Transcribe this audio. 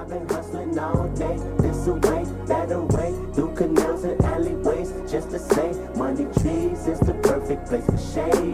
I've been hustling all day, this away, that away, through canals and alleyways, just to say, money trees is the perfect place for shade.